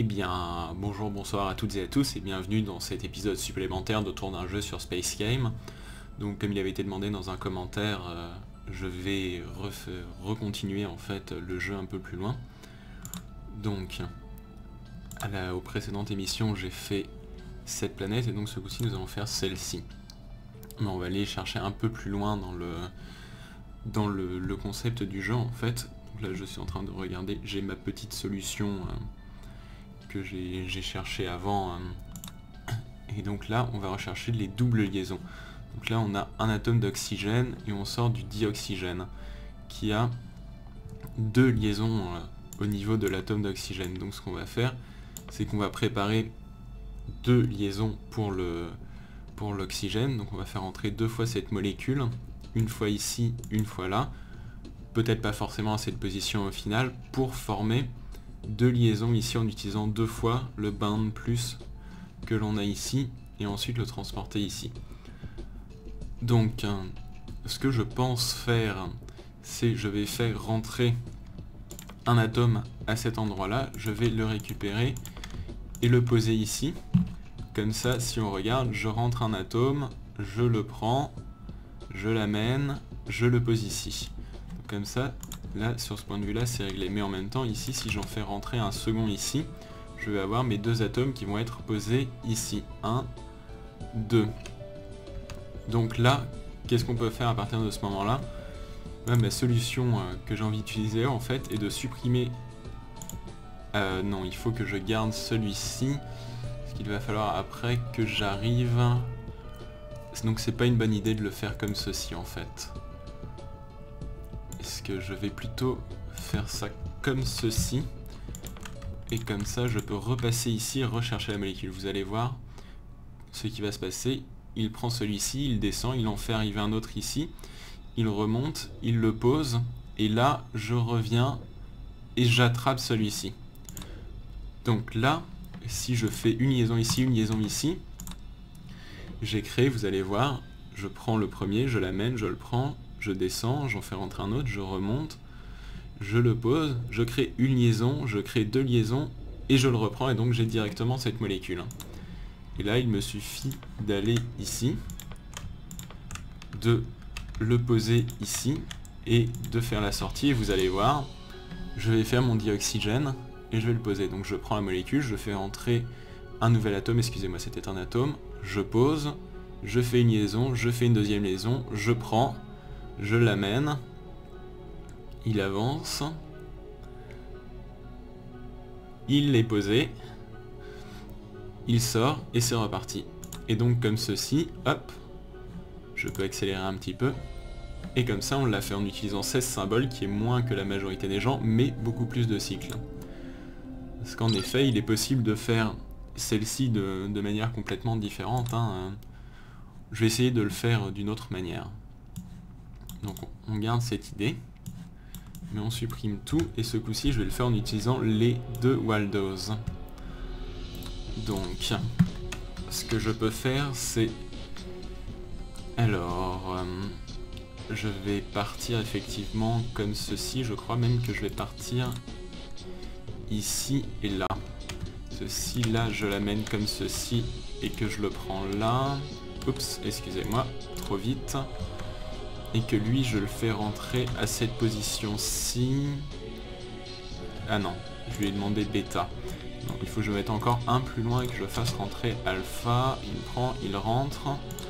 bien, bonjour, bonsoir à toutes et à tous et bienvenue dans cet épisode supplémentaire d'Autour d'un jeu sur Space Game. Donc comme il avait été demandé dans un commentaire, je vais recontinuer en fait le jeu un peu plus loin. Donc, aux précédentes émissions, j'ai fait cette planète et donc ce coup-ci nous allons faire celle-ci. Mais on va aller chercher un peu plus loin dans le concept du jeu en fait. Donc là je suis en train de regarder, j'ai ma petite solution que j'ai cherché avant. Et donc là on va rechercher les doubles liaisons. Donc là on a un atome d'oxygène et on sort du dioxygène qui a deux liaisons au niveau de l'atome d'oxygène. Donc ce qu'on va faire, c'est qu'on va préparer deux liaisons pour l'oxygène. Donc on va faire entrer deux fois cette molécule, une fois ici, une fois là, peut-être pas forcément à cette position au final, pour former deux liaisons ici en utilisant deux fois le bound plus que l'on a ici et ensuite le transporter ici. Donc ce que je pense faire, c'est je vais faire rentrer un atome à cet endroit là, je vais le récupérer et le poser ici. Comme ça, si on regarde, je rentre un atome, je le prends, je l'amène, je le pose ici. Donc comme ça, là, sur ce point de vue-là, c'est réglé. Mais en même temps, ici, si j'en fais rentrer un second ici, je vais avoir mes deux atomes qui vont être posés ici. 1, 2. Donc là, qu'est-ce qu'on peut faire à partir de ce moment-là? Ma solution que j'ai envie d'utiliser, en fait, est de supprimer... non, il faut que je garde celui-ci. Il va falloir après que j'arrive... Donc c'est pas une bonne idée de le faire comme ceci en fait. Est-ce que je vais plutôt faire ça comme ceci? Et comme ça je peux repasser ici et rechercher la molécule. Vous allez voir ce qui va se passer. Il prend celui-ci, il descend, il en fait arriver un autre ici. Il remonte, il le pose. Et là je reviens et j'attrape celui-ci. Donc là... Si je fais une liaison ici, j'ai créé, vous allez voir, je prends le premier, je l'amène, je le prends, je descends, j'en fais rentrer un autre, je remonte, je le pose, je crée une liaison, je crée deux liaisons, et je le reprends, et donc j'ai directement cette molécule. Et là, il me suffit d'aller ici, de le poser ici, et de faire la sortie, et vous allez voir, je vais faire mon dioxygène, et je vais le poser. Donc je prends la molécule, je fais entrer un nouvel atome, excusez-moi c'était un atome, je pose, je fais une liaison, je fais une deuxième liaison, je prends, je l'amène, il avance, il est posé, il sort et c'est reparti. Et donc comme ceci, hop, je peux accélérer un petit peu, et comme ça on l'a fait en utilisant 16 symboles qui est moins que la majorité des gens, mais beaucoup plus de cycles. Parce qu'en effet, il est possible de faire celle-ci de manière complètement différente. Je vais essayer de le faire d'une autre manière. Donc on garde cette idée, mais on supprime tout, et ce coup-ci, je vais le faire en utilisant les deux Waldos. Donc, ce que je peux faire, c'est... Alors, je vais partir effectivement comme ceci. Je crois même que je vais partir... ici et là. Ceci là, je l'amène comme ceci et que je le prends là. Oups, excusez-moi, trop vite. Et que lui, je le fais rentrer à cette position-ci. Ah non, je lui ai demandé bêta. Non, il faut que je mette encore un plus loin et que je le fasse rentrer alpha. Il prend, il rentre.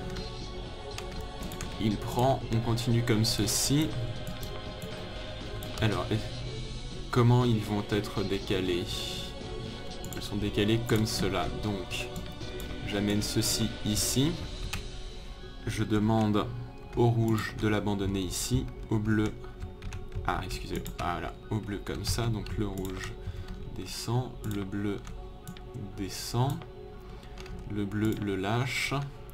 Il prend, on continue comme ceci. Alors... comment ils vont être décalés? Ils sont décalés comme cela. Donc, j'amène ceci ici. Je demande au rouge de l'abandonner ici. Au bleu... Ah, excusez, voilà. Au bleu comme ça. Donc le rouge descend. Le bleu descend. Le bleu le lâche.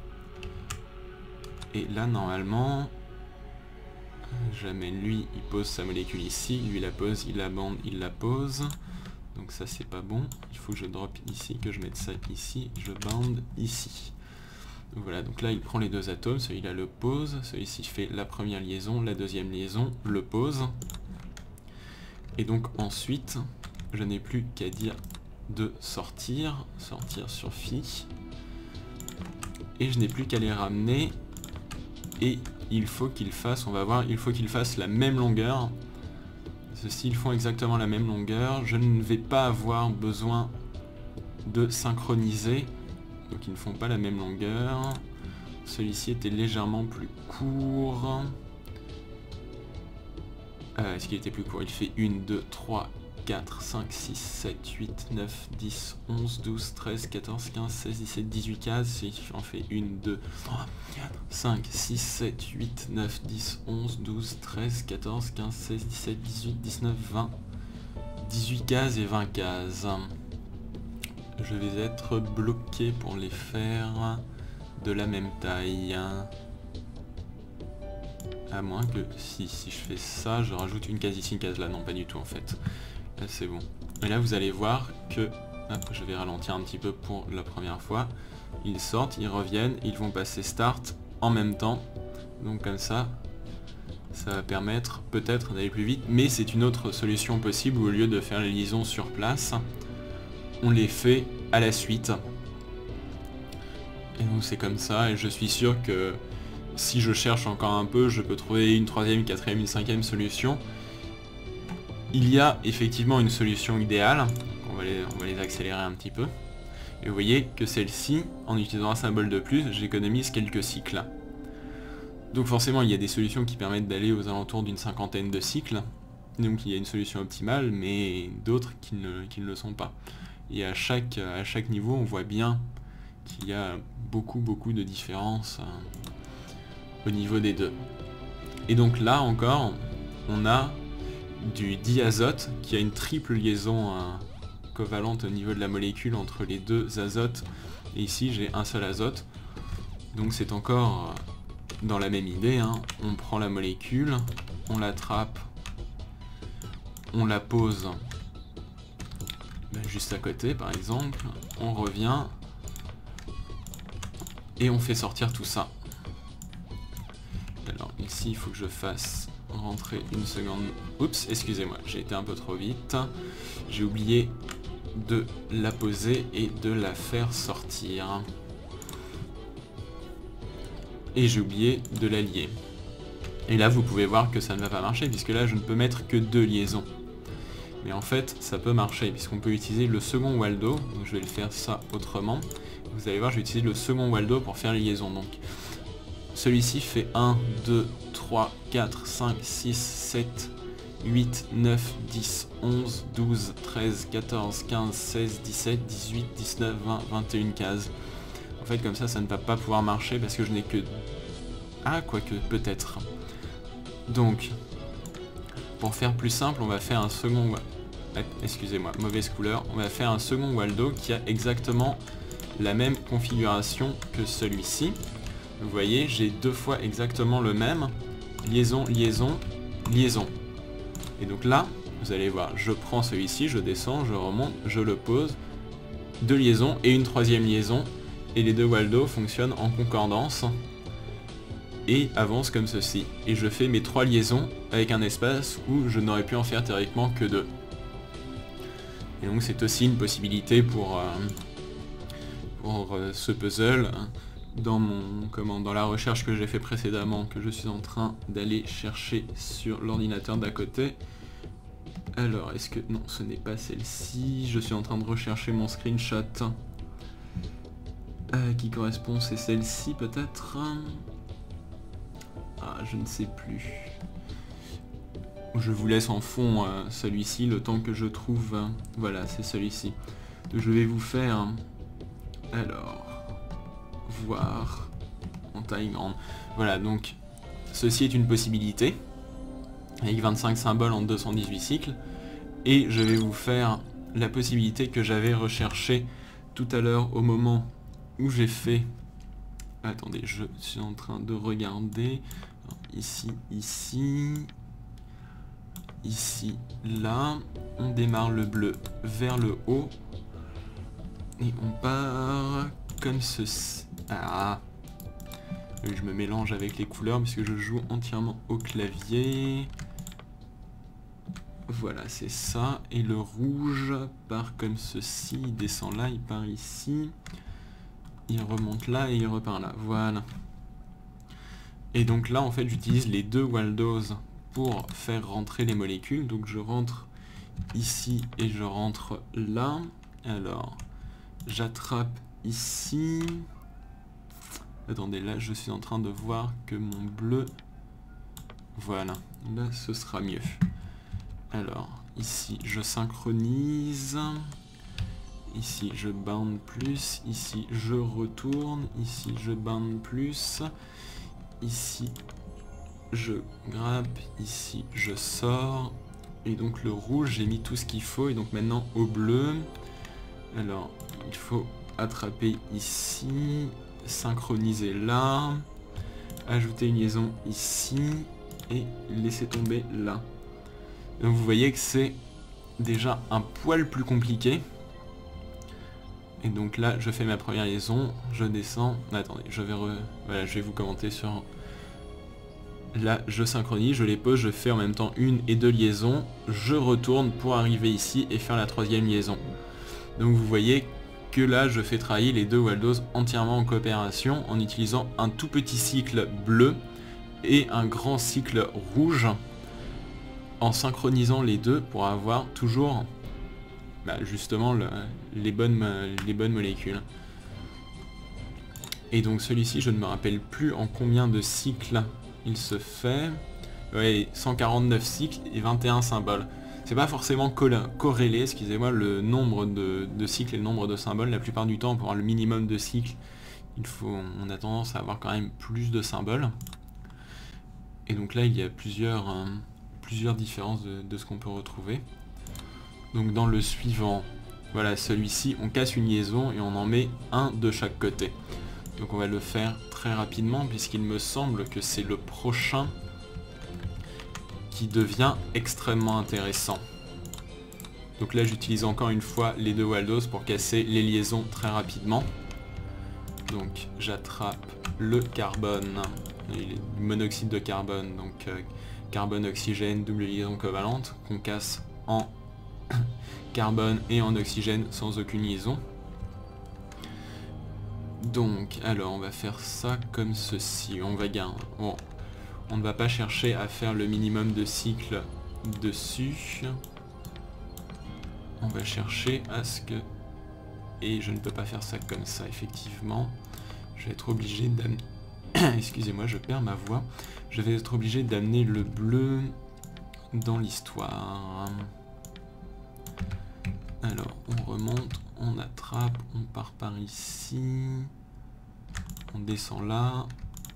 Et là, normalement... j'amène lui, il pose sa molécule ici, lui la pose, il la bande, il la pose. Donc ça c'est pas bon, il faut que je drop ici, que je mette ça ici, je bande ici. Voilà, donc là il prend les deux atomes, celui-là le pose, celui-ci fait la première liaison, la deuxième liaison, le pose. Et donc ensuite, je n'ai plus qu'à dire de sortir sur phi. Et je n'ai plus qu'à les ramener. Et il faut qu'ils fassent, on va voir, il faut qu'ils fassent la même longueur. Ceux-ci, ils font exactement la même longueur. Je ne vais pas avoir besoin de synchroniser. Donc ils ne font pas la même longueur. Celui-ci était légèrement plus court. Est-ce qu'il était plus court? Il fait 1, 2, 3, 4, 5, 6, 7, 8, 9, 10, 11, 12, 13, 14, 15, 16, 17, 18 cases. Si j'en fais 1, 2, 3, 4, 5, 6, 7, 8, 9, 10, 11, 12, 13, 14, 15, 16, 17, 18, 19, 20. 18 cases et 20 cases. Je vais être bloqué pour les faire de la même taille. À moins que si je fais ça, je rajoute une case ici, une case là. Non, pas du tout en fait. Là c'est bon. Et là vous allez voir que, hop, je vais ralentir un petit peu pour la première fois. Ils sortent, ils reviennent, ils vont passer start en même temps. Donc comme ça va permettre peut-être d'aller plus vite. Mais c'est une autre solution possible où au lieu de faire les liaisons sur place, on les fait à la suite. Et donc c'est comme ça, et je suis sûr que si je cherche encore un peu, je peux trouver une troisième, une quatrième, une cinquième solution. Il y a effectivement une solution idéale, on va les accélérer un petit peu. Et vous voyez que celle-ci, en utilisant un symbole de plus, j'économise quelques cycles. Donc forcément il y a des solutions qui permettent d'aller aux alentours d'une cinquantaine de cycles. Donc il y a une solution optimale, mais d'autres qui ne le sont pas. Et à chaque niveau, on voit bien qu'il y a beaucoup de différences au niveau des deux. Et donc là encore, on a du diazote qui a une triple liaison covalente au niveau de la molécule entre les deux azotes. Et ici, j'ai un seul azote. Donc c'est encore dans la même idée, hein. On prend la molécule, on l'attrape, on la pose juste à côté par exemple, on revient et on fait sortir tout ça. Alors ici il faut que je fasse rentrer une seconde. Oups, excusez-moi, j'ai été un peu trop vite. J'ai oublié de la poser et de la faire sortir. Et j'ai oublié de la lier. Et là vous pouvez voir que ça ne va pas marcher puisque là je ne peux mettre que 2 liaisons. Mais en fait ça peut marcher puisqu'on peut utiliser le second Waldo. Donc je vais le faire ça autrement. Vous allez voir, je vais utiliser le second Waldo pour faire les liaisons. Donc celui-ci fait 1, 2, 3, 4, 5, 6, 7, 8, 9, 10, 11, 12, 13, 14, 15, 16, 17, 18, 19, 20, 21 cases. En fait comme ça ne va pas pouvoir marcher parce que je n'ai que... Ah, quoique, peut-être. Donc, pour faire plus simple, on va faire un second... Excusez-moi, mauvaise couleur. On va faire un second Waldo qui a exactement la même configuration que celui-ci. Vous voyez, j'ai 2 fois exactement le même. Liaison, liaison, liaison. Et donc là, vous allez voir, je prends celui-ci, je descends, je remonte, je le pose. 2 liaisons et une 3e liaison. Et les 2 Waldo fonctionnent en concordance. Et avancent comme ceci. Et je fais mes 3 liaisons avec un espace où je n'aurais pu en faire théoriquement que 2. Et donc c'est aussi une possibilité pour ce puzzle. Dans la recherche que j'ai fait précédemment, que je suis en train d'aller chercher sur l'ordinateur d'à côté. Alors, est-ce que... Non, ce n'est pas celle-ci. Je suis en train de rechercher mon screenshot. Qui correspond, c'est celle-ci peut-être. Ah, je ne sais plus. Je vous laisse en fond celui-ci, le temps que je trouve... Voilà, c'est celui-ci. Donc je vais vous faire... Alors... voir en taille grande. Voilà, donc ceci est une possibilité avec 25 symboles en 218 cycles et je vais vous faire la possibilité que j'avais recherchée tout à l'heure au moment où j'ai fait... Attendez, je suis en train de regarder. Alors, ici, là, on démarre le bleu vers le haut et on part comme ceci. Ah, je me mélange avec les couleurs puisque je joue entièrement au clavier. Voilà, c'est ça. Et le rouge part comme ceci, il descend là, il part ici. Il remonte là et il repart là. Voilà. Et donc là, en fait, j'utilise les deux Waldos pour faire rentrer les molécules. Donc je rentre ici et je rentre là. Alors, j'attrape ici. Attendez, là, je suis en train de voir que mon bleu... Voilà, là, ce sera mieux. Alors, ici, je synchronise. Ici, je bound plus. Ici, je retourne. Ici, je bound plus. Ici, je grappe. Ici, je sors. Et donc, le rouge, j'ai mis tout ce qu'il faut. Et donc, maintenant, au bleu. Alors, il faut attraper ici. Synchroniser là. Ajouter une liaison ici. Et laisser tomber là. Donc vous voyez que c'est déjà un poil plus compliqué. Et donc là, je fais ma première liaison, je descends. Attendez, voilà, je vais vous commenter sur... Là, je synchronise, je les pose, je fais en même temps une et deux liaisons. Je retourne pour arriver ici et faire la troisième liaison. Donc vous voyez que là, je fais travailler les deux Waldos entièrement en coopération en utilisant un tout petit cycle bleu et un grand cycle rouge, en synchronisant les deux pour avoir toujours justement les bonnes molécules. Et donc celui-ci, je ne me rappelle plus en combien de cycles il se fait. Ouais, 149 cycles et 21 symboles. C'est pas forcément corrélé, excusez-moi, le nombre de cycles et le nombre de symboles. La plupart du temps, pour avoir le minimum de cycles, on a tendance à avoir quand même plus de symboles. Et donc là, il y a plusieurs différences de ce qu'on peut retrouver. Donc dans le suivant, voilà, celui-ci, on casse une liaison et on en met un de chaque côté. Donc on va le faire très rapidement puisqu'il me semble que c'est le prochain qui devient extrêmement intéressant. Donc là, j'utilise encore une fois les deux Waldos pour casser les liaisons très rapidement. Donc j'attrape le carbone, le monoxyde de carbone, donc carbone-oxygène, double liaison covalente, qu'on casse en carbone et en oxygène sans aucune liaison. Donc, alors on va faire ça comme ceci, on va gagner. Bon, on ne va pas chercher à faire le minimum de cycles dessus. On va chercher à ce que... Et je ne peux pas faire ça comme ça, effectivement. Je vais être obligé d'amener... Excusez-moi, je perds ma voix. Je vais être obligé d'amener le bleu dans l'histoire. Alors, on remonte, on attrape, on part par ici. On descend là.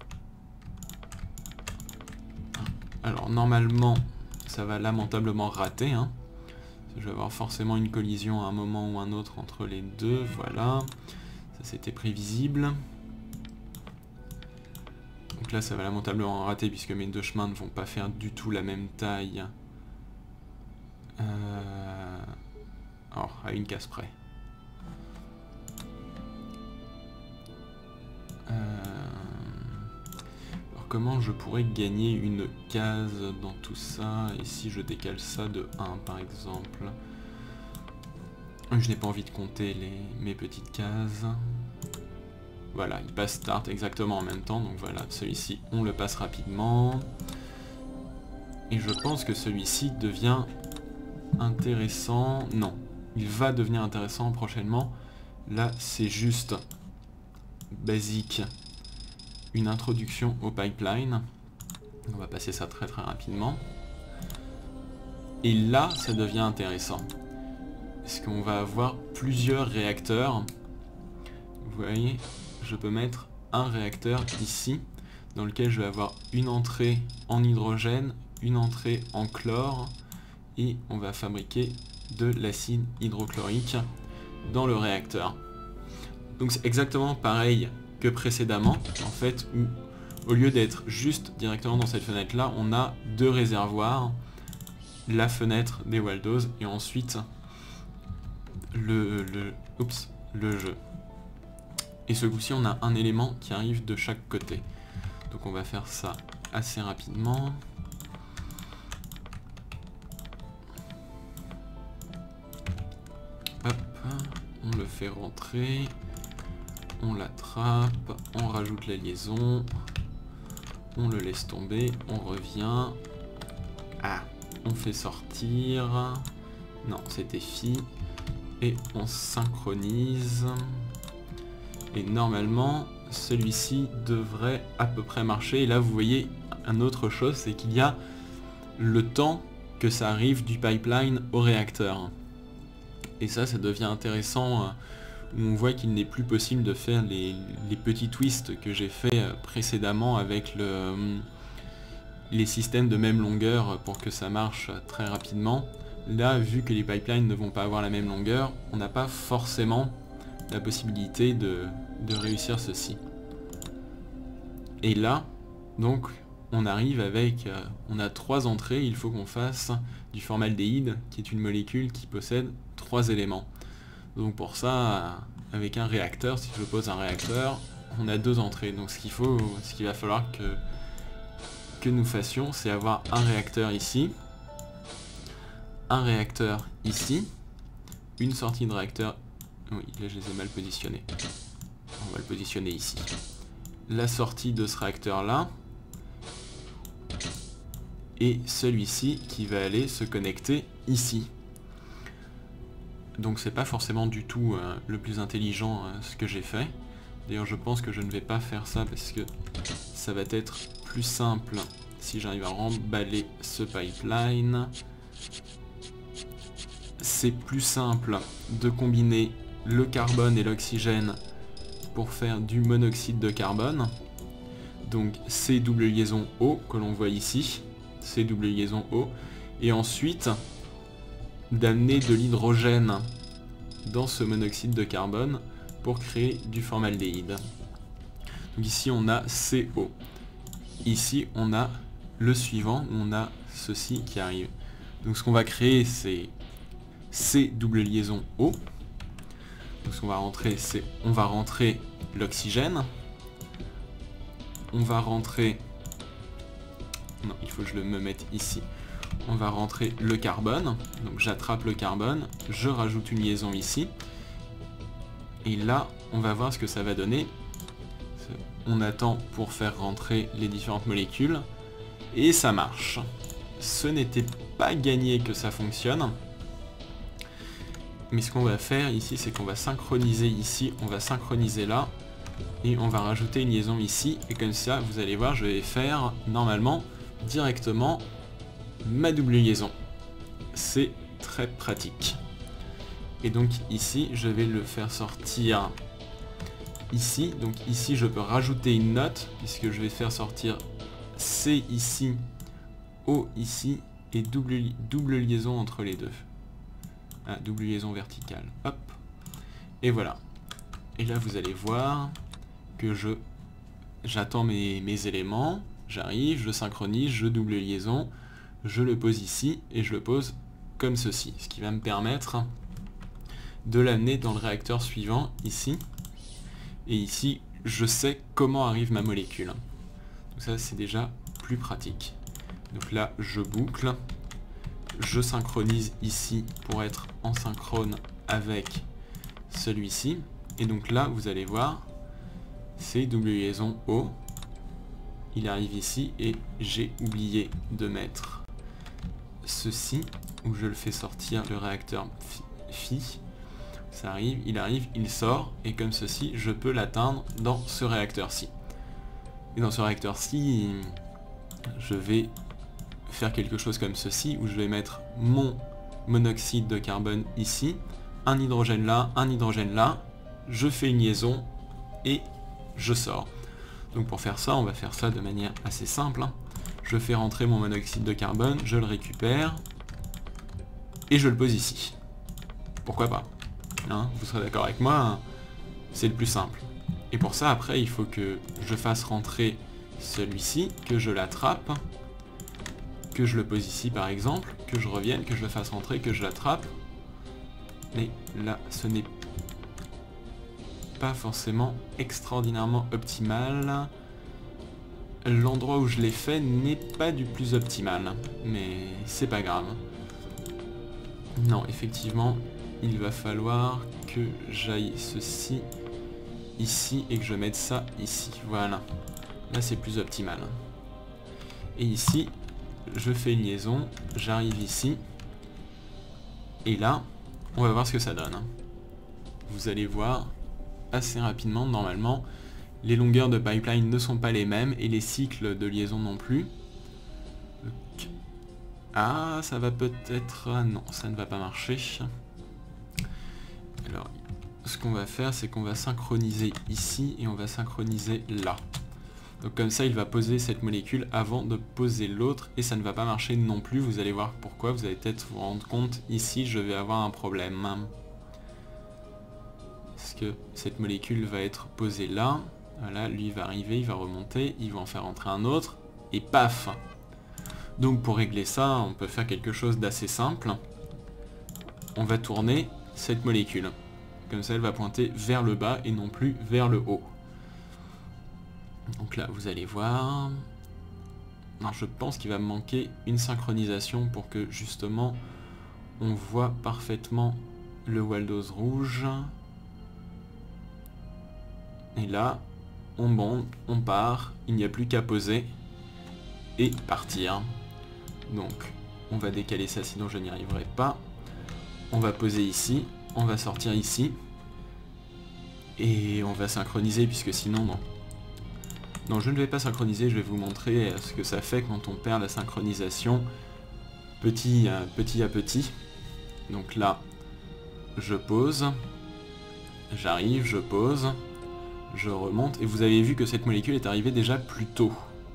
Alors, normalement, ça va lamentablement rater, hein. Je vais avoir forcément une collision à un moment ou un autre entre les deux, voilà. Ça, c'était prévisible. Donc là, ça va lamentablement rater puisque mes deux chemins ne vont pas faire du tout la même taille. Alors, à une case près. Alors, comment je pourrais gagner une case dans tout ça? Et si je décale ça de 1, par exemple? Je n'ai pas envie de compter mes petites cases. Voilà, il passe start exactement en même temps, donc voilà, celui-ci, on le passe rapidement. Et je pense que celui-ci devient intéressant. Non, il va devenir intéressant prochainement. Là, c'est juste basique, une introduction au pipeline. On va passer ça très très rapidement. Et là, ça devient intéressant. Parce qu'on va avoir plusieurs réacteurs. Vous voyez, je peux mettre un réacteur ici, dans lequel je vais avoir une entrée en hydrogène, une entrée en chlore, et on va fabriquer de l'acide hydrochlorique dans le réacteur. Donc c'est exactement pareil que précédemment, en fait, où au lieu d'être juste directement dans cette fenêtre là, on a deux réservoirs, la fenêtre des Waldos et ensuite le jeu. Et ce coup-ci, on a un élément qui arrive de chaque côté. Donc on va faire ça assez rapidement. le fait rentrer, on l'attrape, on rajoute la liaison, on le laisse tomber, on revient, ah, on fait sortir, non c'était phi, et on synchronise, et normalement celui-ci devrait à peu près marcher. Et là vous voyez une autre chose, c'est qu'il y a le temps que ça arrive du pipeline au réacteur. Et ça devient intéressant, où on voit qu'il n'est plus possible de faire les petits twists que j'ai fait précédemment avec les systèmes de même longueur pour que ça marche très rapidement. Là, vu que les pipelines ne vont pas avoir la même longueur, on n'a pas forcément la possibilité de réussir ceci. Et là, donc, on arrive avec... on a 3 entrées, il faut qu'on fasse du formaldéhyde, qui est une molécule qui possède 3 éléments. Donc pour ça, avec un réacteur, si je pose un réacteur, on a 2 entrées. Donc ce qu'il va falloir que nous fassions, c'est avoir un réacteur ici, un réacteur ici, une sortie de réacteur... Oui, là je les ai mal positionnés. On va le positionner ici. La sortie de ce réacteur-là, et celui-ci qui va aller se connecter ici. Donc c'est pas forcément du tout le plus intelligent ce que j'ai fait. D'ailleurs je pense que je ne vais pas faire ça parce que ça va être plus simple si j'arrive à remballer ce pipeline. C'est plus simple de combiner le carbone et l'oxygène pour faire du monoxyde de carbone. Donc ces double liaisons O que l'on voit ici, ces double liaisons O, et ensuite d'amener de l'hydrogène dans ce monoxyde de carbone pour créer du formaldéhyde. Donc ici on a CO. Ici on a le suivant, on a ceci qui arrive. Donc ce qu'on va créer c'est C double liaison O. Donc ce qu'on va rentrer c'est on va rentrer l'oxygène. On va rentrer... Non, il faut que je me mette ici. On va rentrer le carbone. Donc j'attrape le carbone, je rajoute une liaison ici. Et là, on va voir ce que ça va donner. On attend pour faire rentrer les différentes molécules. Et ça marche. Ce n'était pas gagné que ça fonctionne. Mais ce qu'on va faire ici, c'est qu'on va synchroniser ici, on va synchroniser là. Et on va rajouter une liaison ici. Et comme ça, vous allez voir, je vais faire normalement directement ma double liaison. C'est très pratique. Et donc ici, je vais le faire sortir ici. Donc ici, je peux rajouter une note puisque je vais faire sortir C ici, O ici et double liaison entre les deux. Ah, double liaison verticale. Hop. Et voilà. Et là, vous allez voir que j'attends mes éléments. J'arrive, je synchronise, je double liaison, je le pose ici et je le pose comme ceci, ce qui va me permettre de l'amener dans le réacteur suivant ici. Et ici, je sais comment arrive ma molécule. Donc ça, c'est déjà plus pratique. Donc là, je boucle, je synchronise ici pour être en synchrone avec celui-ci. Et donc là, vous allez voir, c'est double liaison O. Il arrive ici et j'ai oublié de mettre ceci où je le fais sortir le réacteur phi. Ça arrive, il sort et comme ceci je peux l'atteindre dans ce réacteur-ci. Et dans ce réacteur-ci, je vais faire quelque chose comme ceci où je vais mettre mon monoxyde de carbone ici, un hydrogène là, je fais une liaison et je sors. Donc pour faire ça, on va faire ça de manière assez simple. Je fais rentrer mon monoxyde de carbone, je le récupère, et je le pose ici. Pourquoi pas, hein, vous serez d'accord avec moi, c'est le plus simple. Et pour ça, après, il faut que je fasse rentrer celui-ci, que je l'attrape, que je le pose ici par exemple, que je revienne, que je le fasse rentrer, que je l'attrape. Mais là, ce n'est pas forcément extraordinairement optimal. L'endroit où je l'ai fait n'est pas du plus optimal, mais c'est pas grave. Non, effectivement, il va falloir que j'aille ceci ici et que je mette ça ici. Voilà. Là c'est plus optimal. Et ici, je fais une liaison, j'arrive ici. Et là, on va voir ce que ça donne. Vous allez voir assez rapidement, normalement, les longueurs de pipeline ne sont pas les mêmes et les cycles de liaison non plus. Ah, ça va peut-être... Ah non, ça ne va pas marcher. Alors, ce qu'on va faire, c'est qu'on va synchroniser ici et on va synchroniser là. Donc comme ça, il va poser cette molécule avant de poser l'autre et ça ne va pas marcher non plus. Vous allez voir pourquoi, vous allez peut-être vous rendre compte. Ici, je vais avoir un problème. Parce que cette molécule va être posée là. Voilà, lui il va arriver, il va remonter, il va en faire entrer un autre et paf! Donc pour régler ça, on peut faire quelque chose d'assez simple. On va tourner cette molécule. Comme ça, elle va pointer vers le bas et non plus vers le haut. Donc là, vous allez voir... Alors, je pense qu'il va me manquer une synchronisation pour que, justement, on voit parfaitement le Waldos rouge. Et là, on bombe, on part, il n'y a plus qu'à poser et partir. Donc, on va décaler ça, sinon je n'y arriverai pas. On va poser ici, on va sortir ici. Et on va synchroniser, puisque sinon, non. Non, je ne vais pas synchroniser, je vais vous montrer ce que ça fait quand on perd la synchronisation petit à petit. Donc là, je pose, j'arrive, je pose, je remonte, et vous avez vu que cette molécule est arrivée déjà plus tôt.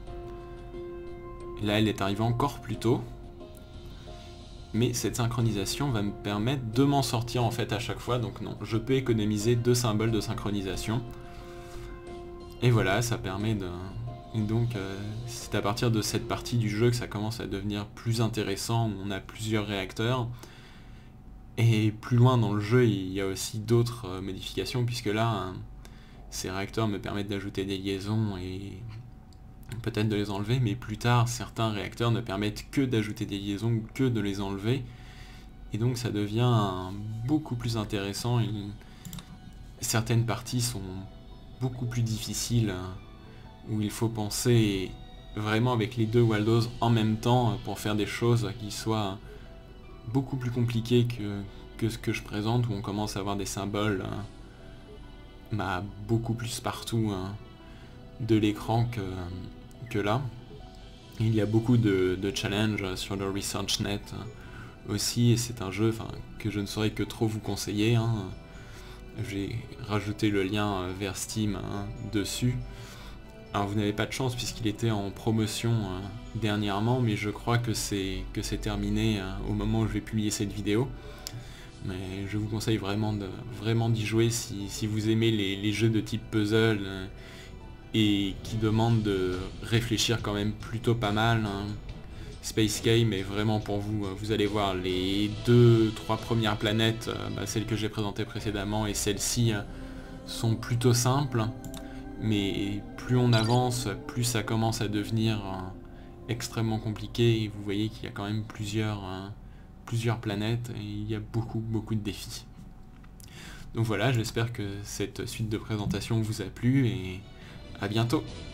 Là, elle est arrivée encore plus tôt. Mais cette synchronisation va me permettre de m'en sortir en fait à chaque fois, donc non, je peux économiser 2 symboles de synchronisation. Et voilà, ça permet de... Et donc, c'est à partir de cette partie du jeu que ça commence à devenir plus intéressant, où on a plusieurs réacteurs. Et plus loin dans le jeu, il y a aussi d'autres modifications, puisque là, ces réacteurs me permettent d'ajouter des liaisons et peut-être de les enlever, mais plus tard, certains réacteurs ne permettent que d'ajouter des liaisons ou que de les enlever. Et donc ça devient beaucoup plus intéressant. Certaines parties sont beaucoup plus difficiles, où il faut penser vraiment avec les deux Waldos en même temps pour faire des choses qui soient beaucoup plus compliquées que ce que je présente, où on commence à avoir des symboles beaucoup plus partout de l'écran que là. Il y a beaucoup de challenges sur le ResearchNet aussi, et c'est un jeu que je ne saurais que trop vous conseiller. J'ai rajouté le lien vers Steam dessus. Alors vous n'avez pas de chance puisqu'il était en promotion dernièrement, mais je crois que c'est terminé au moment où je vais publier cette vidéo. Mais je vous conseille vraiment d'y jouer si vous aimez les jeux de type puzzle et qui demandent de réfléchir quand même plutôt pas mal. Space Game est vraiment pour vous. Vous allez voir les 2-3 premières planètes, celles que j'ai présentées précédemment et celles-ci sont plutôt simples, mais plus on avance, plus ça commence à devenir extrêmement compliqué, et vous voyez qu'il y a quand même plusieurs planètes et il y a beaucoup de défis. Donc voilà, j'espère que cette suite de présentation vous a plu et à bientôt.